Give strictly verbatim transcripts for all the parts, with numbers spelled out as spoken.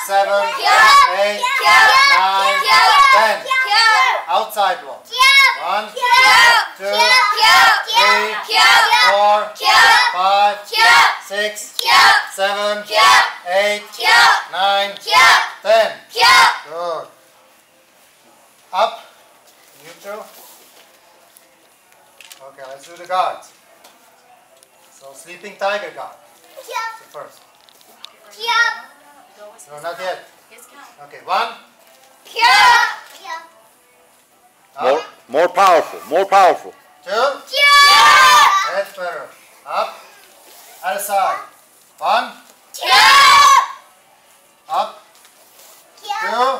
seven, eight, nine, ten. Outside block. One, two, three, four, five, six, seven, eight, nine, ten. Good. Up. Neutral. Okay, let's do the guards. So sleeping tiger guard. So first. No, not yet. Okay, one. More, more powerful, more powerful. Two. That's better. Up. Other side. One. Up. Two.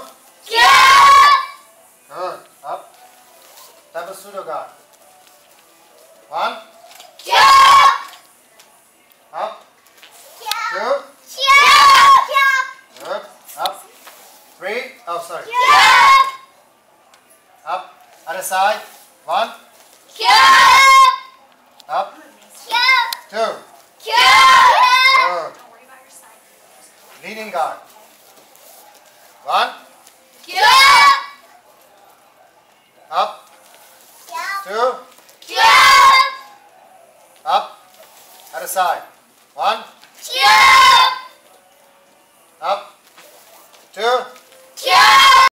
Good. Up. Double pseudo guard. One. Up. Two. Good. Up. Three. Oh, sorry. Up. Other side. One. Up. Two. Good. Leaning guard. One. Up. Two. Up. Other side. One. Up. Two.